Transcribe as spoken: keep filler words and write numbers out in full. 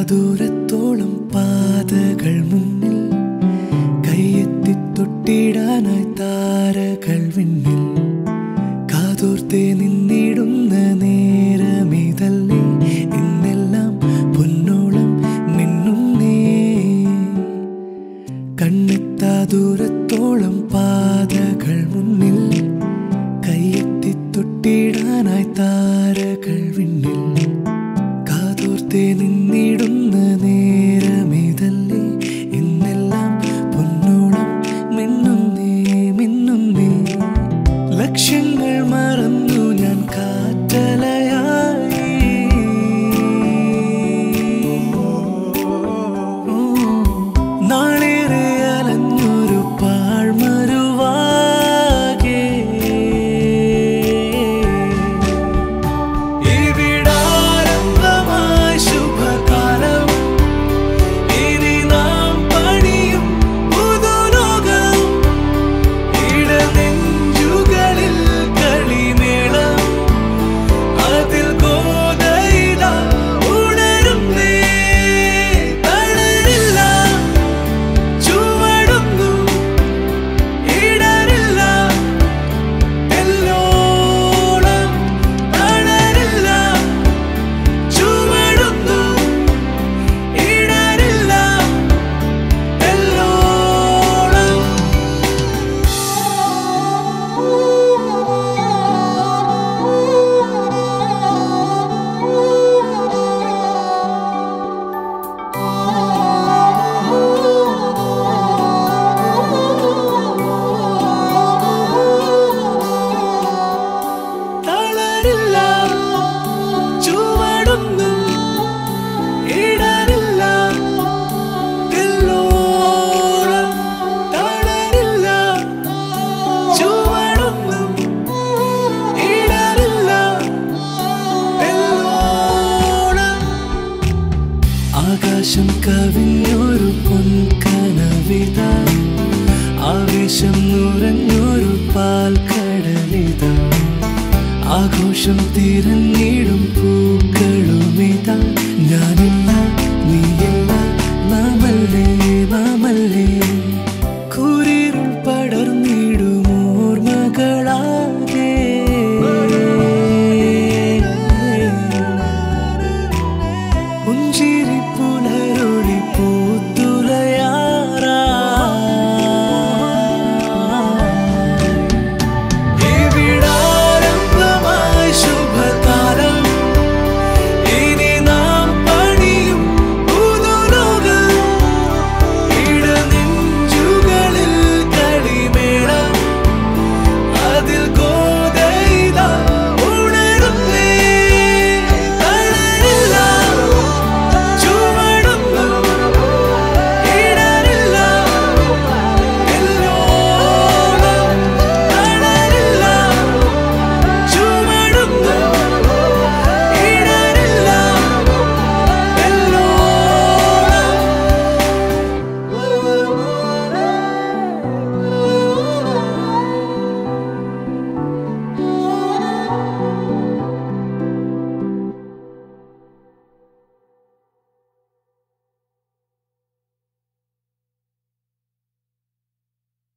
ദൂരത്തോളം പാതകൾ മുന്നിൽ കൈയെത്തി തൊട്ടിടാനായി താരകൾ വിണ്ണിൽ കാതോർത്തേ നിന്നിടുന്ന നേരമിതല്ലേ ഇന്നെല്ലാം പൊന്നോളം മിന്നുന്നേ കണ്ണെത്താ ദൂരത്തോളം പാതകൾ മുന്നിൽ കൈയെത്തി തൊട്ടിടാനായി താരകൾ വിണ്ണിൽ കാതോർത്തേ നിന്നിടുന്ന നേരമിതല്ലേ ഇന്നെല്ലാം പൊന്നോളം മിന്നുന്നേ മിന്നുന്നേ ലക്ഷ്യങ്ങൾ മറന്നു ഞാൻ കാറ്റലയായി നാളേറെ അലഞ്ഞൊരു പാഴ്മരുവാകെ ഇവിടാരംഭമായി ശുഭകാലം ഇനി നാം പണിയും പുതുലോകം ഇടനെഞ്ചുകളിൽ കളിമേളം അതിൽ ഗോധയില ഉണരുന്നേ തളരില്ല ചുവടുന്നു ഇടറില്ല എല്ലോളം തളരില്ല ചുവടുന്നു ഇടറില്ല എല്ലോളം തളരില്ല ചുവടുന്നു ഇടറില്ല എല്ലോളം തളരില്ല ചുവടുന്നു ഇടറില്ല എല്ലോളം ആകാശം കവിഞ്ഞൊരു പൊൻകനവിത ആവേശം നിറഞ്ഞൊരു പാൽക്കടലിത ആഘോഷം തിരഞ്ഞ